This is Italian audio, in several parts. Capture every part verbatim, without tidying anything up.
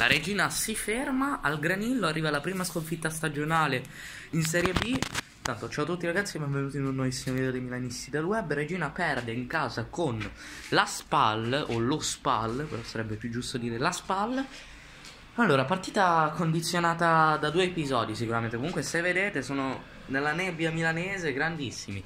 La Regina si ferma al Granillo, arriva la prima sconfitta stagionale in Serie B. Tanto ciao a tutti ragazzi e benvenuti in un nuovissimo video dei Milanisti del Web. Regina perde in casa con la Spal, o lo Spal, però sarebbe più giusto dire la Spal. Allora, partita condizionata da due episodi sicuramente. Comunque se vedete sono nella nebbia milanese, grandissimi.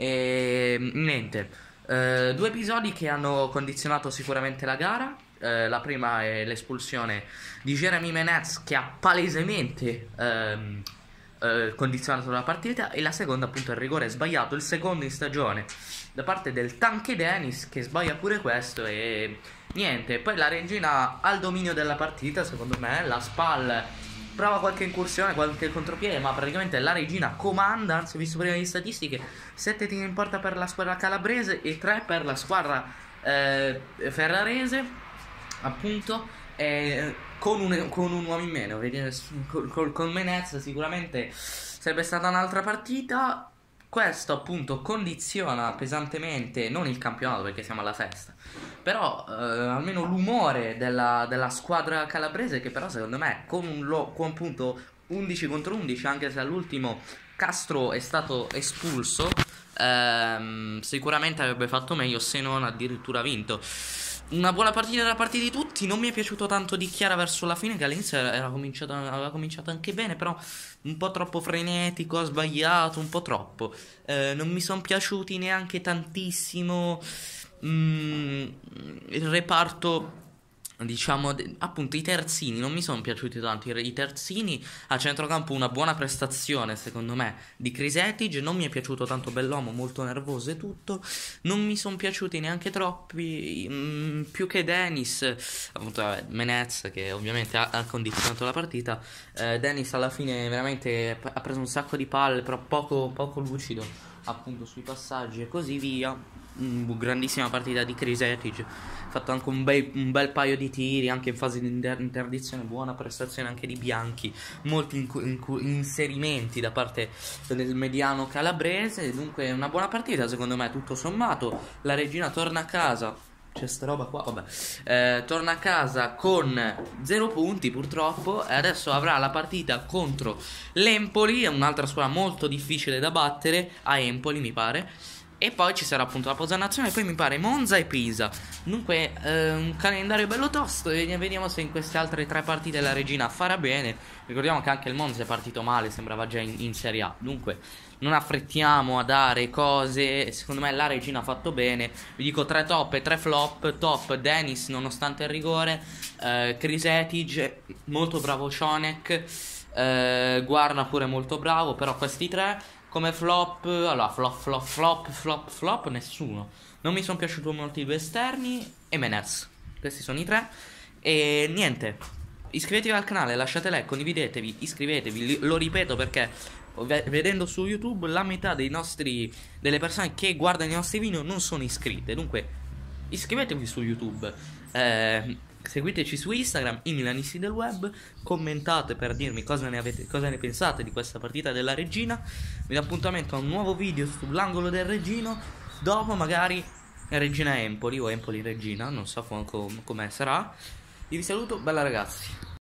E niente, eh, due episodi che hanno condizionato sicuramente la gara. Eh, la prima è l'espulsione di Jeremy Menez, che ha palesemente ehm, eh, condizionato la partita, e la seconda appunto è il rigore sbagliato, il secondo in stagione da parte del Tanque Dennis, che sbaglia pure questo. E niente, poi la Regina ha il dominio della partita secondo me. La Spal prova qualche incursione, qualche contropiede, ma praticamente la Regina comanda. Anzi, ho visto prima le statistiche: sette tiri in porta per la squadra calabrese e tre per la squadra eh, ferrarese, appunto, eh, con, un, con un uomo in meno. Con, con, con Menez sicuramente sarebbe stata un'altra partita. Questo appunto condiziona pesantemente non il campionato, perché siamo alla sesta, però eh, almeno l'umore della, della squadra calabrese, che però secondo me con un lo, con appunto undici contro undici, anche se all'ultimo Castro è stato espulso, ehm, sicuramente avrebbe fatto meglio, se non addirittura vinto. Una buona partita da parte di tutti. Non mi è piaciuto tanto di Chiara verso la fine, che all'inizio era cominciato, aveva cominciato anche bene, però un po' troppo frenetico, ha sbagliato un po' troppo. Eh, non mi sono piaciuti neanche tantissimo mm, il reparto, diciamo, appunto i terzini. Non mi sono piaciuti tanto i, i terzini. A centrocampo una buona prestazione secondo me di Križetić. Non mi è piaciuto tanto Bellomo, molto nervoso e tutto. Non mi sono piaciuti neanche troppi mh, più che Dennis, appunto vabbè, Menez, che ovviamente ha, ha condizionato la partita. eh, Dennis alla fine veramente ha preso un sacco di palle, però poco, poco lucido appunto sui passaggi e così via. Mm, grandissima partita di Križetić, ha fatto anche un bel, un bel paio di tiri anche in fase di inter interdizione. Buona prestazione anche di Bianchi, molti in in inserimenti da parte del mediano calabrese. Dunque una buona partita secondo me, tutto sommato. La Regina torna a casa, c'è sta roba qua, vabbè, eh, torna a casa con zero punti purtroppo, e adesso avrà la partita contro l'Empoli, un'altra squadra molto difficile da battere, a Empoli mi pare. E poi ci sarà appunto la pausa nazionale, poi mi pare Monza e Pisa. Dunque eh, un calendario bello tosto, e vediamo se in queste altre tre partite la Regina farà bene. Ricordiamo che anche il Monza è partito male, sembrava già in, in Serie A. Dunque non affrettiamo a dare cose. Secondo me la Regina ha fatto bene. Vi dico tre top e tre flop. Top Dennis nonostante il rigore, eh, Križetić molto bravo, Cionek, eh, Guarna pure molto bravo. Però questi tre. Come flop, allora flop, flop, flop, flop, flop, nessuno. Non mi sono piaciuti molto i due esterni e Menez. Questi sono i tre. E niente, iscrivetevi al canale, lasciate like, condividetevi, iscrivetevi. Lo ripeto perché vedendo su YouTube la metà dei nostri, delle persone che guardano i nostri video non sono iscritte. Dunque iscrivetevi su YouTube, eh, seguiteci su Instagram, i Milanisti del Web, commentate per dirmi cosa ne avete, cosa ne pensate di questa partita della Regina. Vi do appuntamento a un nuovo video sull'angolo del Regino, dopo magari Regina Empoli o Empoli Regina, non so com com'è sarà. Io vi saluto, bella ragazzi.